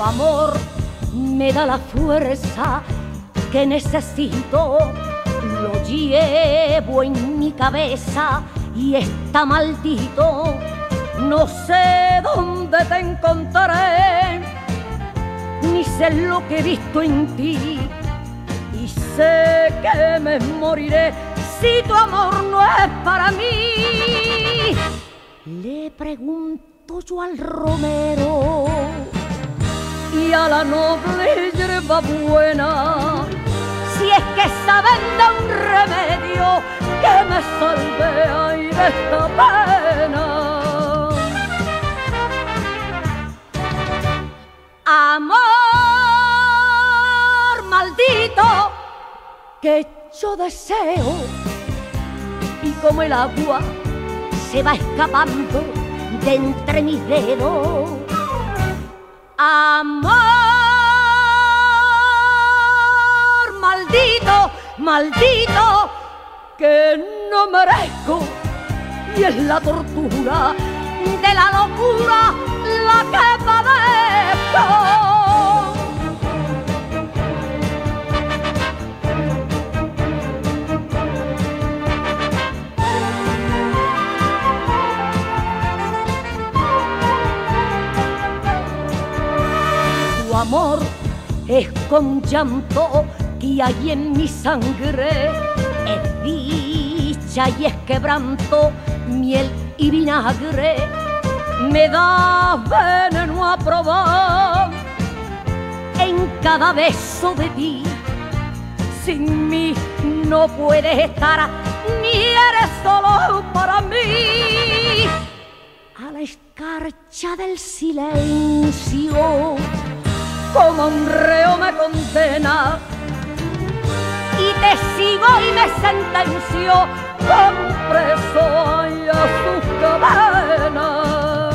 amor me da la fuerza que necesito. Lo llevo en mi cabeza y está maldito. No sé dónde te encontraré, ni sé lo que he visto en ti. Y sé que me moriré si tu amor no es para mí. Le pregunto yo al romero y a la noble hierba buena si es que saben de un remedio que me salve ay, de esta pena. Amor maldito que yo deseo, y como el agua se va escapando de entre mis dedos. Amor maldito, maldito, que no merezco, y es la tortura de la locura la que padezco. Tu amor es con llanto que hay en mi sangre, es dicha y es quebranto, miel y vinagre. Me da veneno a probar en cada beso de ti. Sin mí no puedes estar, ni eres solo para mí. A la escarcha del silencio, como un reo me condena, y te sigo y me sentencio como un preso ay, a sus cadenas.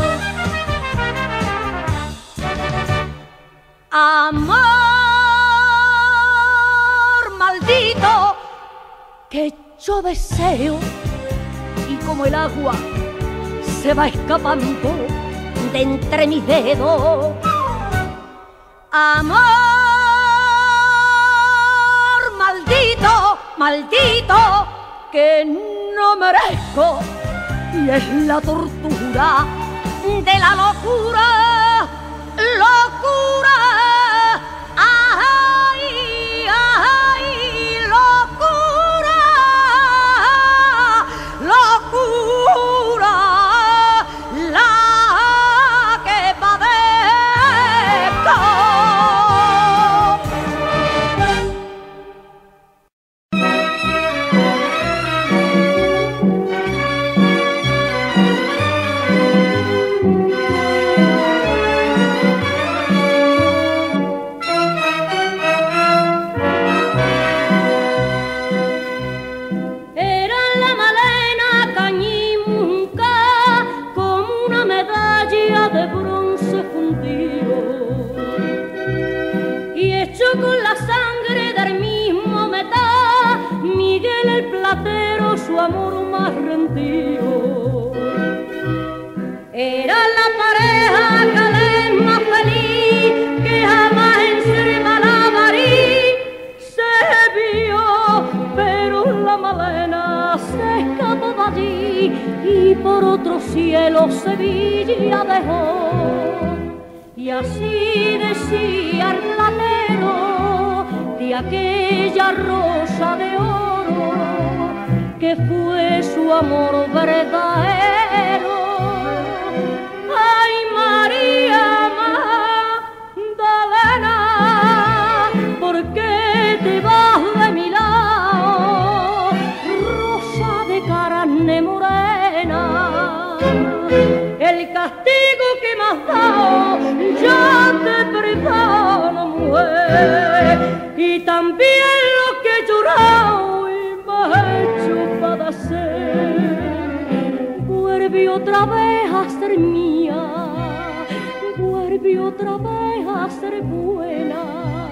Amor maldito que yo deseo, y como el agua se va escapando de entre mis dedos. Amor maldito, maldito, que no merezco, y es la tortura de la locura, locura, ay, ay, locura, locura, la que padezco. Con la sangre del mismo metá, Miguel el platero su amor más rendido. Era la pareja calé más feliz que jamás en ser Malabarí se vio, pero la Malena se escapó de allí y por otro cielo Sevilla dejó. Y así decía el platero de aquella rosa de oro que fue su amor verdadero. Ay, María Magdalena, ¿por qué te vas de mi lado, rosa de carne morena? El castigo que me has dado ya te perdono, mujer, y también lo que he llorado y me he hecho padecer. Vuelve otra vez a ser mía, vuelve otra vez a ser buena,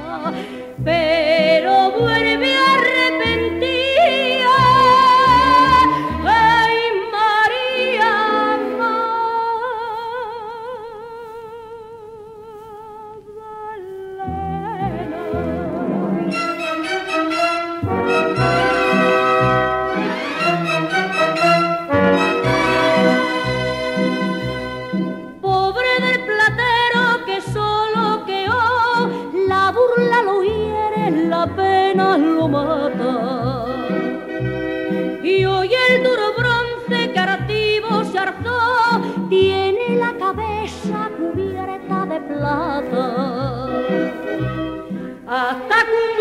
pero vuelve arrepentida. Ay, María Magdalena.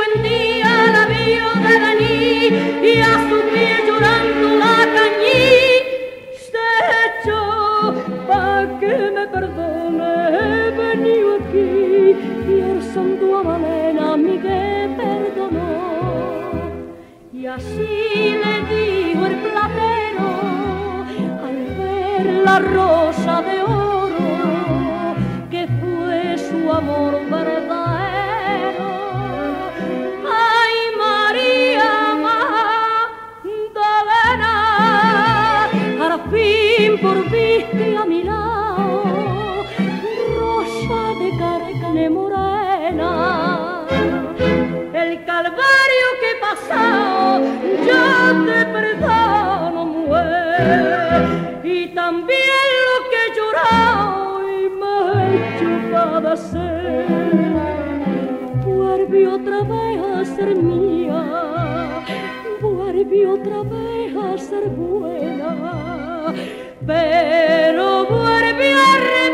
un día la vio de venir y a su pie llorando la cañí se echó pa' que me perdone, he venido aquí y el santo Amalena a mí que perdonó. Y así le dijo el platero al ver la rosa de oro que fue su amor verdadero. Ay, María Magdalena, al fin por viste a mi lado, rosa de carne morena. El calvario que he pasado yo te perdono, mujer, y también lo que he llorado y me he hecho padecer. Vuelve otra vez a ser mía, vuelve otra vez a ser buena, pero vuelve a